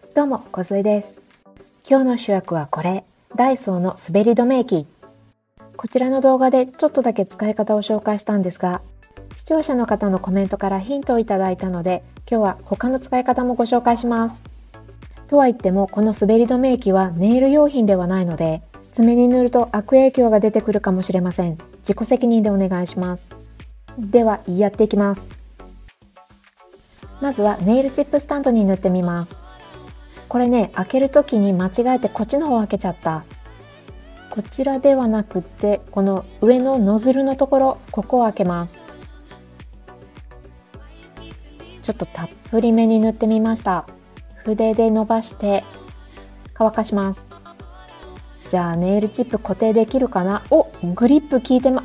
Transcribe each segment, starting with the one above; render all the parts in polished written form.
どうも、小杉です。今日の主役はこれ、ダイソーの滑り止め液。こちらの動画でちょっとだけ使い方を紹介したんですが、視聴者の方のコメントからヒントをいただいたので、今日は他の使い方もご紹介します。とは言っても、この滑り止め液はネイル用品ではないので、爪に塗ると悪影響が出てくるかもしれません。自己責任でお願いします。では、やっていきます。まずはネイルチップスタンドに塗ってみます。これね、開けるときに間違えてこっちの方開けちゃった。こちらではなくって、この上のノズルのところ、ここを開けます。ちょっとたっぷりめに塗ってみました。筆で伸ばして乾かします。じゃあネイルチップ固定できるかな。お、グリップ効いて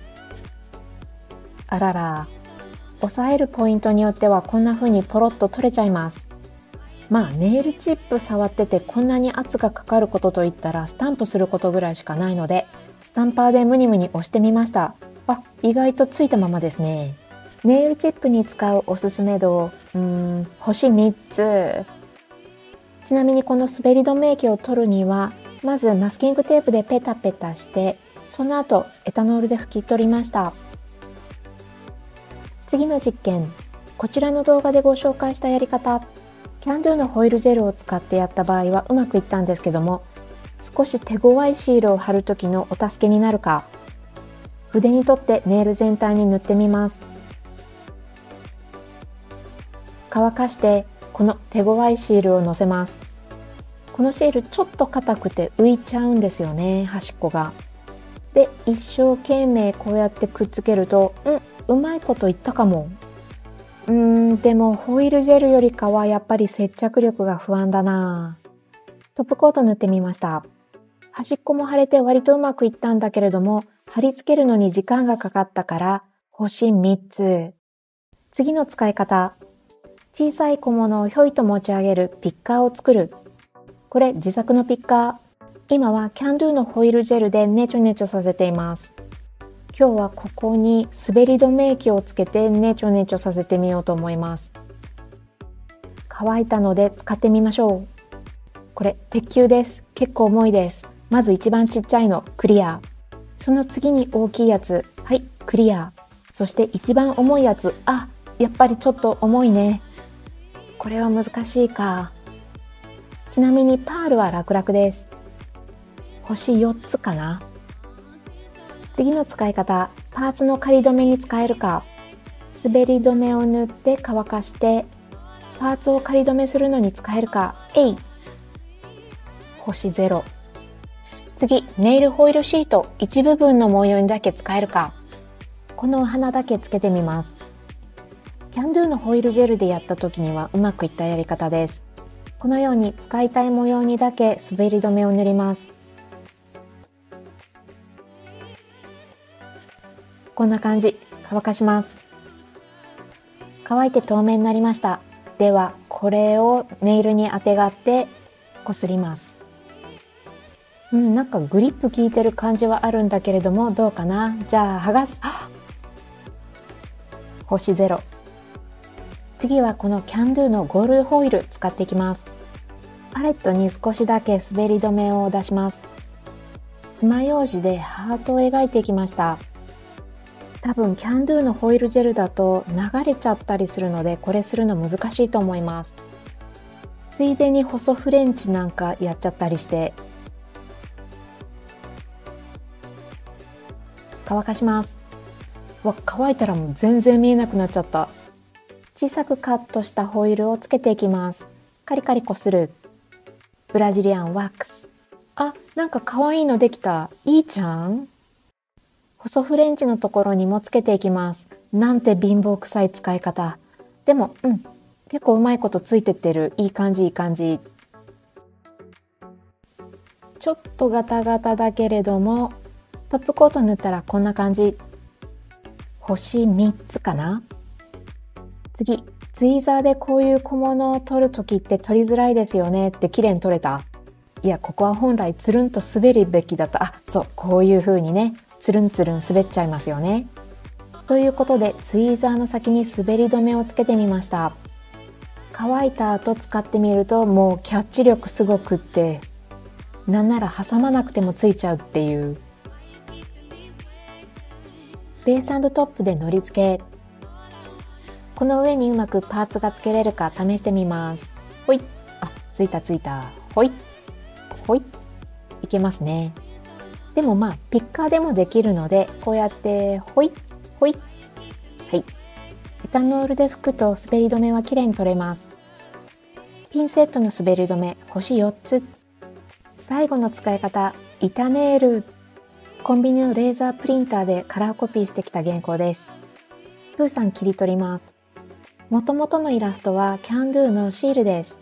あらら。押さえるポイントによってはこんな風にポロッと取れちゃいます。まあネイルチップ触っててこんなに圧がかかることといったらスタンプすることぐらいしかないので、スタンパーでムニムニ押してみました。あ、意外とついたままですね。ネイルチップに使うおすすめ度、星3つ。ちなみにこの滑り止め液を取るには、まずマスキングテープでペタペタして、その後エタノールで拭き取りました。次の実験、こちらの動画でご紹介したやり方、キャンドゥのホイルジェルを使ってやった場合はうまくいったんですけども、少し手強いシールを貼る時のお助けになるか、筆に取ってネイル全体に塗ってみます。乾かしてこの手強いシールをのせます。このシールちょっと硬くて浮いちゃうんですよね、端っこが。で、一生懸命こうやってくっつけると、うまいこといったかも。でもホイルジェルよりかはやっぱり接着力が不安だな。トップコート塗ってみました。端っこも貼れて割とうまくいったんだけれども、貼り付けるのに時間がかかったから星3つ。次の使い方。小さい小物をひょいと持ち上げるピッカーを作る。これ自作のピッカー。今はキャンドゥのホイルジェルでネチョネチョさせています。今日はここに滑り止め液をつけてネチョネチョさせてみようと思います。乾いたので使ってみましょう。これ鉄球です。結構重いです。まず一番ちっちゃいのクリア。その次に大きいやつ、はいクリア。そして一番重いやつ、やっぱりちょっと重いね。これは難しいか。ちなみにパールは楽々です。星4つかな。次の使い方、パーツの仮止めに使えるか。滑り止めを塗って乾かして、パーツを仮止めするのに使えるか。星0。次、ネイルホイルシート一部分の模様にだけ使えるか。このお花だけつけてみます。キャンドゥのホイルジェルでやった時にはうまくいったやり方です。このように使いたい模様にだけ滑り止めを塗ります。こんな感じ、乾かします。乾いて透明になりました。では、これをネイルにあてがってこすります。なんかグリップ効いてる感じはあるんだけれども、どうかな。じゃあ剥がす。星0。次はこのキャンドゥのゴールドホイル使っていきます。パレットに少しだけ滑り止めを出します。爪楊枝でハートを描いていきました。多分キャンドゥのホイルジェルだと流れちゃったりするので、これするの難しいと思います。ついでに細フレンチなんかやっちゃったりして。乾かします。乾いたらもう全然見えなくなっちゃった。小さくカットしたホイールをつけていきます。カリカリこする。ブラジリアンワックス。なんか可愛いのできた。いいじゃん。細フレンチのところにもつけていきます。なんて貧乏くさい使い方。でも、結構うまいことついてってる。いい感じいい感じ。ちょっとガタガタだけれども、トップコート塗ったらこんな感じ。星3つかな。次、ツイーザーでこういう小物を取るときって取りづらいですよねって綺麗に取れた。いや、ここは本来つるんと滑るべきだった。そう、こういう風にね、つるんつるん滑っちゃいますよね。ということでツイーザーの先に滑り止めをつけてみました。 乾いた後使ってみるともうキャッチ力すごくって、なんなら挟まなくてもついちゃうっていう。ベース&トップでのり付け。この上にうまくパーツが付けれるか試してみます。ほい。あ、ついたついた。ほい。ほい。いけますね。でもまあピッカーでもできるので、こうやってほいほい。はい。エタノールで拭くと滑り止めはきれいに取れます。ピンセットの滑り止め星4つ。最後の使い方、板ネイル。コンビニのレーザープリンターでカラーコピーしてきた原稿です。プーさん切り取ります。元々のイラストはキャンドゥのシールです。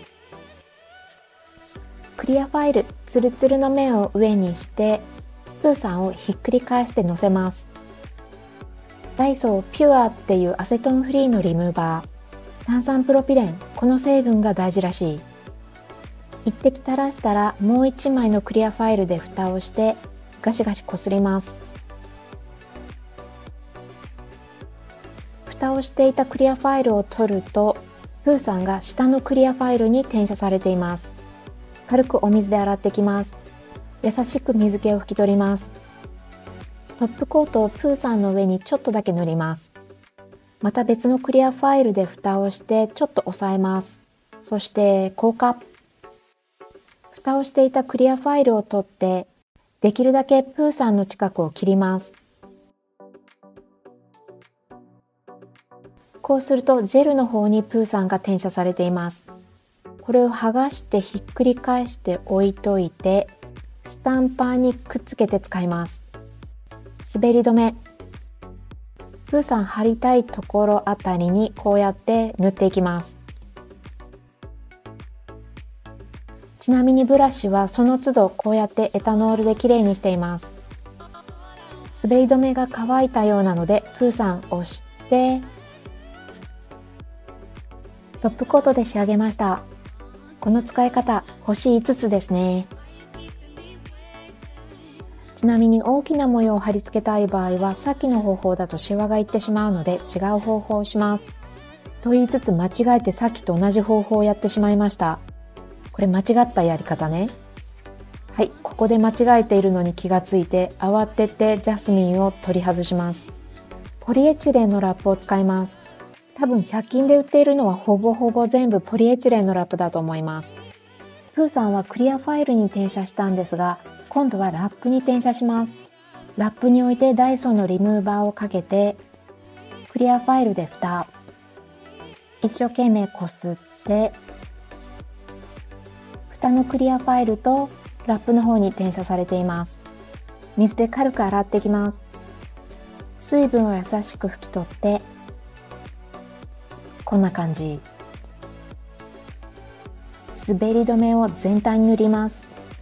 クリアファイル、ツルツルの面を上にして、プーさんをひっくり返して乗せます。ダイソーピュアっていうアセトンフリーのリムーバー。炭酸プロピレン、この成分が大事らしい。一滴垂らしたらもう一枚のクリアファイルで蓋をしてガシガシこすります。蓋をしていたクリアファイルを取ると、プーさんが下のクリアファイルに転写されています。軽くお水で洗ってきます。優しく水気を拭き取ります。トップコートをプーさんの上にちょっとだけ塗ります。また別のクリアファイルで蓋をしてちょっと押さえます。そして硬化。蓋をしていたクリアファイルを取って、できるだけプーさんの近くを切ります。こうするとジェルの方にプーさんが転写されています。これを剥がしてひっくり返して置いといて、スタンパーにくっつけて使います。滑り止め。プーさん貼りたいところあたりにこうやって塗っていきます。ちなみにブラシはその都度こうやってエタノールできれいにしています。滑り止めが乾いたようなのでプーさん押して、トップコートで仕上げました。この使い方、星5つですね。ちなみに大きな模様を貼り付けたい場合は、さっきの方法だとシワがいってしまうので違う方法をします。と言いつつ間違えてさっきと同じ方法をやってしまいました。これ間違ったやり方ね。はい、ここで間違えているのに気がついて、慌ててジャスミンを取り外します。ポリエチレンのラップを使います。多分100均で売っているのはほぼほぼ全部ポリエチレンのラップだと思います。プーさんはクリアファイルに転写したんですが、今度はラップに転写します。ラップに置いてダイソーのリムーバーをかけて、クリアファイルで蓋。一生懸命こすって、蓋のクリアファイルとラップの方に転写されています。水で軽く洗っていきます。水分を優しく拭き取って、こんな感じ。滑り止めを全体に塗ります。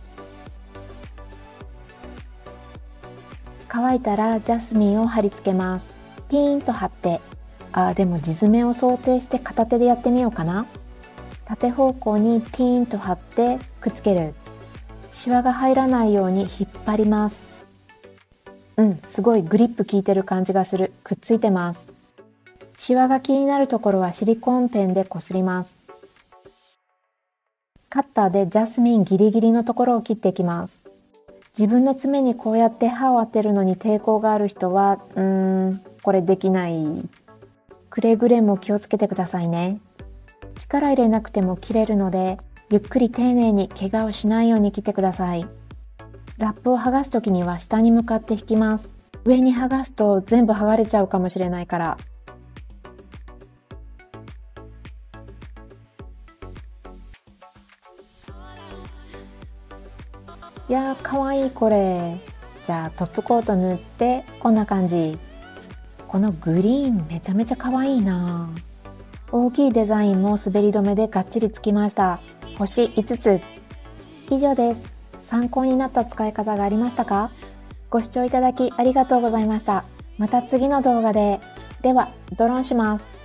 乾いたらジャスミンを貼り付けます。ピーンと貼って、でも地詰めを想定して片手でやってみようかな。縦方向にピーンと貼ってくっつける。シワが入らないように引っ張ります。すごいグリップ効いてる感じがする。くっついてます。シワが気になるところはシリコンペンでこすります。カッターでジャスミンギリギリのところを切っていきます。自分の爪にこうやって刃を当てるのに抵抗がある人は、これできない。くれぐれも気をつけてくださいね。力入れなくても切れるので、ゆっくり丁寧に怪我をしないように切ってください。ラップを剥がすときには下に向かって引きます。上に剥がすと全部剥がれちゃうかもしれないから。いやー、かわいいこれ。じゃあトップコート塗ってこんな感じ。このグリーンめちゃめちゃかわいいな。大きいデザインも滑り止めでがっちりつきました。星5つ。以上です。参考になった使い方がありましたか？ご視聴いただきありがとうございました。また次の動画で。では、ドローンします。